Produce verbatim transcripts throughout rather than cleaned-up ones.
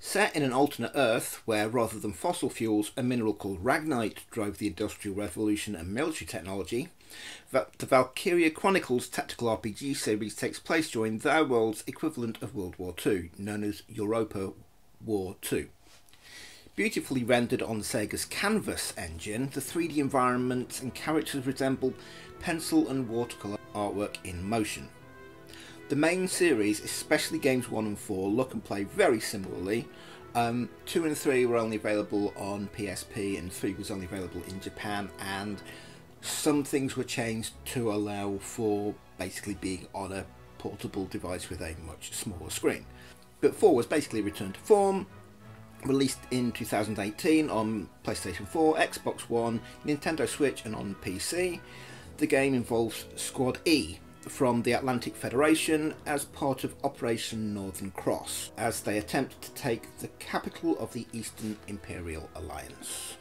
Set in an alternate Earth where, rather than fossil fuels, a mineral called ragnite drove the Industrial Revolution and military technology, the Valkyria Chronicles tactical R P G series takes place during their world's equivalent of World War Two, known as Europa War Two. Beautifully rendered on Sega's Canvas engine, the three D environments and characters resemble pencil and watercolour artwork in motion. The main series, especially games one and four, look and play very similarly. Um, two and three were only available on P S P and three was only available in Japan, and some things were changed to allow for basically being on a portable device with a much smaller screen. But four was basically returned to form, released in two thousand eighteen on PlayStation four, Xbox One, Nintendo Switch and on P C. The game involves Squad E from the Atlantic Federation as part of Operation Northern Cross, as they attempt to take the capital of the Eastern Imperial Alliance.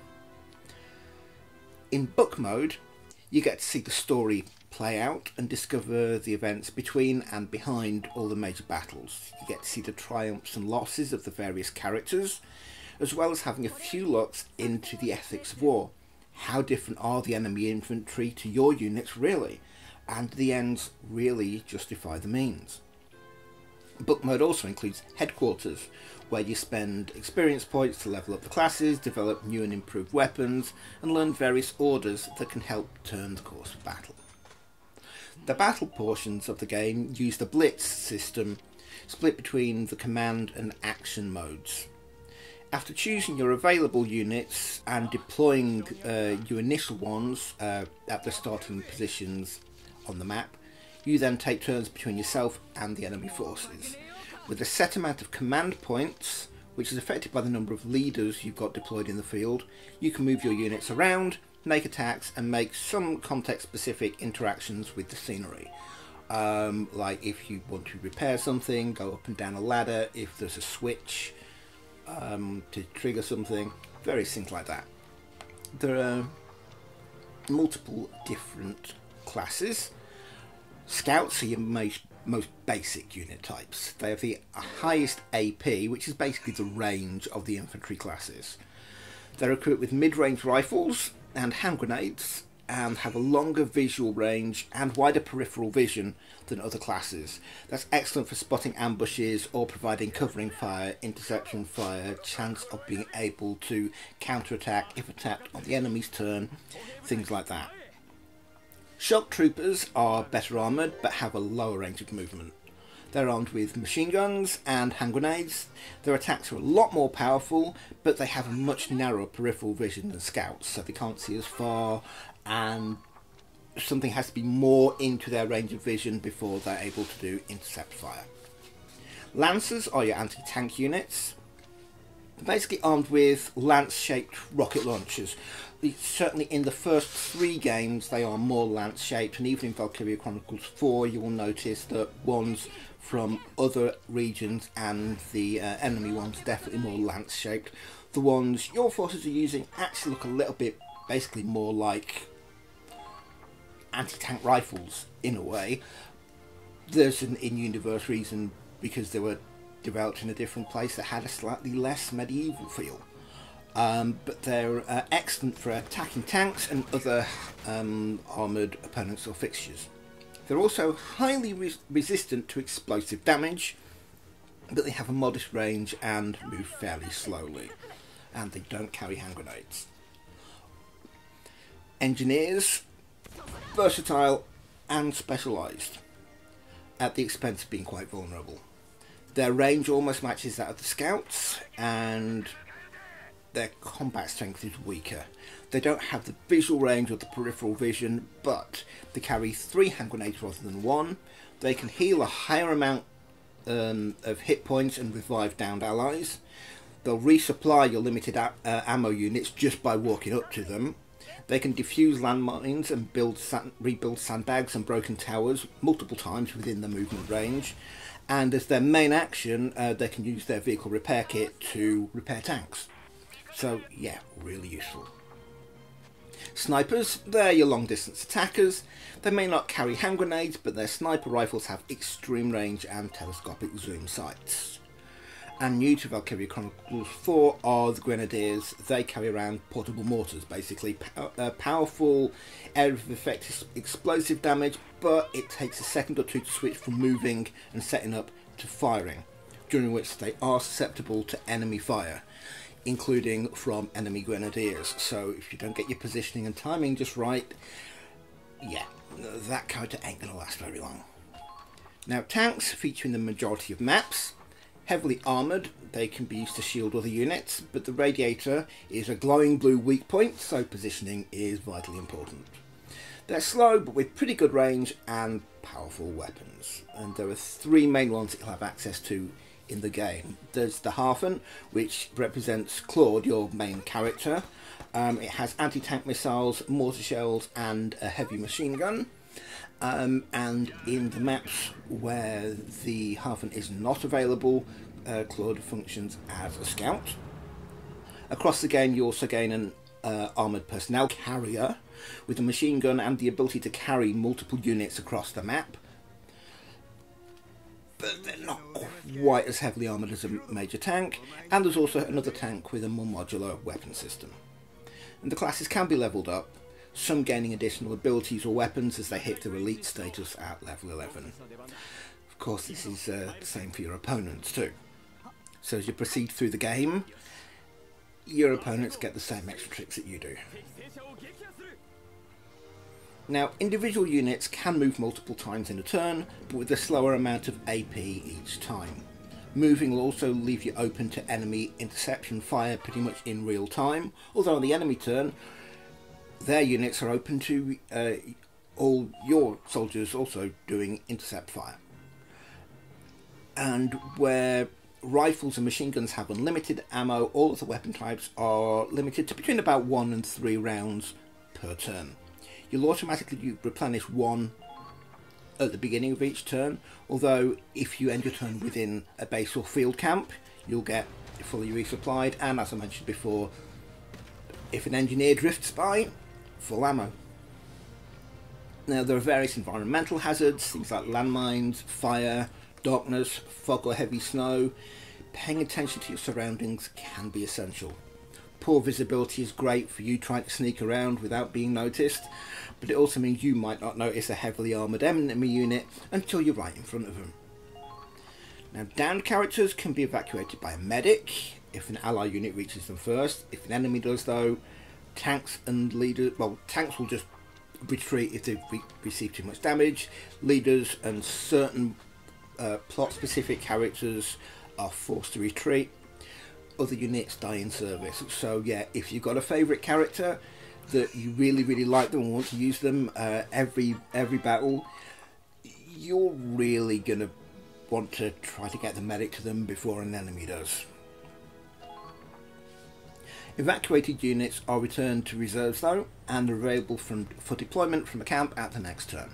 In book mode, you get to see the story play out and discover the events between and behind all the major battles. You get to see the triumphs and losses of the various characters, as well as having a few looks into the ethics of war. How different are the enemy infantry to your units really? And the ends really justify the means. Book mode also includes Headquarters, where you spend experience points to level up the classes, develop new and improved weapons, and learn various orders that can help turn the course of battle. The battle portions of the game use the Blitz system, split between the command and action modes. After choosing your available units and deploying uh, your initial ones uh, at the starting positions on the map, you then take turns between yourself and the enemy forces. With a set amount of command points, which is affected by the number of leaders you've got deployed in the field, you can move your units around, make attacks and make some context specific interactions with the scenery. Um, like if you want to repair something, go up and down a ladder, if there's a switch um, to trigger something, various things like that. There are multiple different classes. Scouts are your most, most basic unit types. They have the highest A P, which is basically the range of the infantry classes. They're equipped with mid-range rifles and hand grenades, and have a longer visual range and wider peripheral vision than other classes. That's excellent for spotting ambushes or providing covering fire, interception fire, chance of being able to counterattack if attacked on the enemy's turn, things like that. Shock troopers are better armoured but have a lower range of movement. They're armed with machine guns and hand grenades. Their attacks are a lot more powerful, but they have a much narrower peripheral vision than scouts, so they can't see as far, and something has to be more into their range of vision before they're able to do intercept fire. Lancers are your anti-tank units. They're basically armed with lance-shaped rocket launchers. Certainly in the first three games they are more lance-shaped, and even in Valkyria Chronicles four you will notice that ones from other regions and the uh, enemy ones are definitely more lance-shaped. The ones your forces are using actually look a little bit basically more like anti-tank rifles in a way. There's an in-universe reason, because they were developed in a different place that had a slightly less medieval feel. Um, but they're uh, excellent for attacking tanks and other um, armoured opponents or fixtures. They're also highly re resistant to explosive damage, but they have a modest range and move fairly slowly, and they don't carry hand grenades. Engineers, versatile and specialised, at the expense of being quite vulnerable. Their range almost matches that of the scouts, and their combat strength is weaker. They don't have the visual range or the peripheral vision, but they carry three hand grenades rather than one. They can heal a higher amount um, of hit points and revive downed allies. They'll resupply your limited uh, ammo units just by walking up to them. They can defuse landmines and build sand, rebuild sandbags and broken towers multiple times within the movement range. And as their main action, uh, they can use their vehicle repair kit to repair tanks. So yeah, really useful. Snipers, they're your long distance attackers. They may not carry hand grenades, but their sniper rifles have extreme range and telescopic zoom sights. and new to Valkyria Chronicles four are the Grenadiers. They carry around portable mortars, basically pow uh, powerful area of effect explosive damage, but it takes a second or two to switch from moving and setting up to firing, during which they are susceptible to enemy fire, including from enemy Grenadiers. So if you don't get your positioning and timing just right, yeah, that character ain't gonna last very long. Now, tanks feature in the majority of maps. Heavily armoured, they can be used to shield other units, but the Radiator is a glowing blue weak point, so positioning is vitally important. They're slow, but with pretty good range and powerful weapons. And there are three main ones that you'll have access to in the game. There's the Harfen, which represents Claude, your main character. Um, it has anti-tank missiles, mortar shells, and a heavy machine gun. Um, and in the maps where the Harfen is not available, uh, Claude functions as a scout. Across the game you also gain an uh, armoured personnel carrier with a machine gun and the ability to carry multiple units across the map. But they're not quite as heavily armoured as a major tank, and there's also another tank with a more modular weapon system. And the classes can be levelled up, some gaining additional abilities or weapons as they hit their elite status at level eleven. Of course, this is uh, the same for your opponents too. So as you proceed through the game, your opponents get the same extra tricks that you do. Now, individual units can move multiple times in a turn, but with a slower amount of A P each time. Moving will also leave you open to enemy interception fire pretty much in real time, although on the enemy turn, their units are open to uh, all your soldiers also doing intercept fire. And where rifles and machine guns have unlimited ammo, all of the weapon types are limited to between about one and three rounds per turn. You'll automatically replenish one at the beginning of each turn, although if you end your turn within a base or field camp, you'll get fully resupplied, and as I mentioned before, if an engineer drifts by, full ammo. Now, there are various environmental hazards, things like landmines, fire, darkness, fog or heavy snow. Paying attention to your surroundings can be essential. Poor visibility is great for you trying to sneak around without being noticed, but it also means you might not notice a heavily armoured enemy unit until you're right in front of them. Now, downed characters can be evacuated by a medic if an ally unit reaches them first. If an enemy does though, tanks and leaders, well, tanks will just retreat if they've re received too much damage. Leaders and certain uh, plot specific characters are forced to retreat. Other units die in service. So yeah, if you've got a favourite character that you really really like them and want to use them uh, every every battle, you're really gonna want to try to get the medic to them before an enemy does. Evacuated units are returned to reserves though, and are available from, for deployment from a camp at the next turn.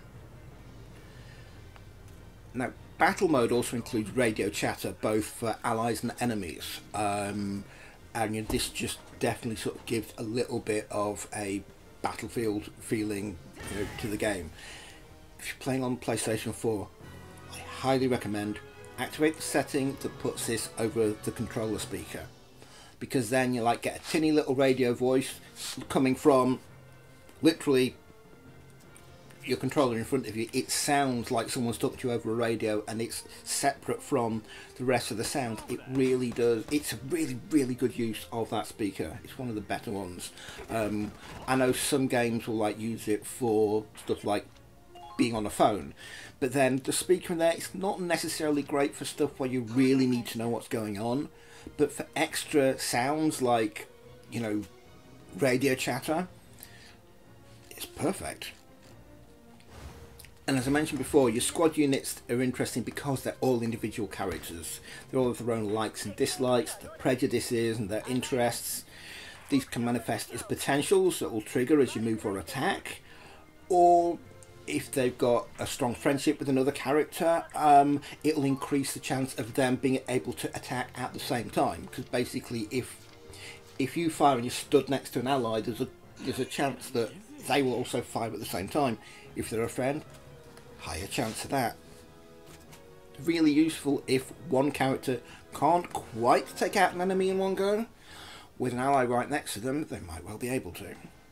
Now, battle mode also includes radio chatter, both for allies and enemies, um, and you know, this just definitely sort of gives a little bit of a battlefield feeling, you know, to the game. If you're playing on PlayStation four, I highly recommend activate the setting that puts this over the controller speaker, because then you like get a tinny little radio voice coming from literally your controller in front of you. It sounds like someone's talking to you over a radio, and it's separate from the rest of the sound. It really does. It's a really really good use of that speaker. It's one of the better ones. um, I know some games will like use it for stuff like being on a phone, but then the speaker in there, it's not necessarily great for stuff where you really need to know what's going on, but for extra sounds like, you know, radio chatter, it's perfect. And as I mentioned before, your squad units are interesting because they're all individual characters. They all have their own likes and dislikes, their prejudices and their interests. These can manifest as potentials that will trigger as you move or attack, or if they've got a strong friendship with another character, um, it'll increase the chance of them being able to attack at the same time. Because basically, if if you fire and you're stood next to an ally, there's a there's a chance that they will also fire at the same time. If they're a friend, higher chance of that. really useful if one character can't quite take out an enemy in one go. With an ally right next to them, they might well be able to.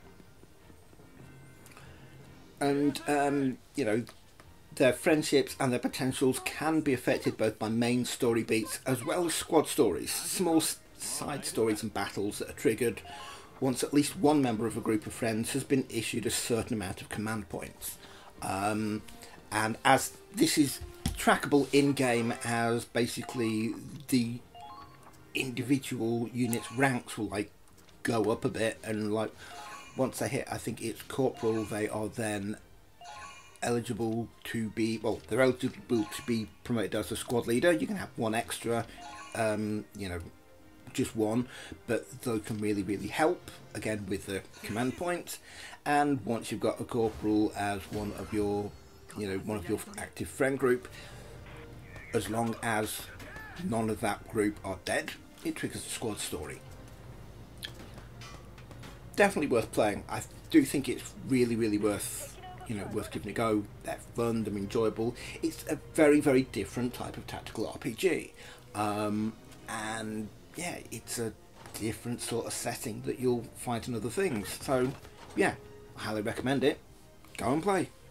And, um, you know, their friendships and their potentials can be affected both by main story beats as well as squad stories, small side stories and battles that are triggered once at least one member of a group of friends has been issued a certain amount of command points. Um, and as this is trackable in-game, as basically the individual units' ranks will like go up a bit, and like once they hit, I think it's corporal, they are then eligible to be, well, they're eligible to be promoted as a squad leader. You can have one extra, um, you know, just one, but those can really, really help, again, with the command points. And once you've got a corporal as one of your, you know, one of your active friend group, as long as none of that group are dead, it triggers a squad story. Definitely worth playing. I do think it's really, really worth, you know, worth giving a go. They're fun, they're enjoyable. It's a very, very different type of tactical R P G. Um, and yeah, it's a different sort of setting that you'll find in other things. So yeah, I highly recommend it. Go and play.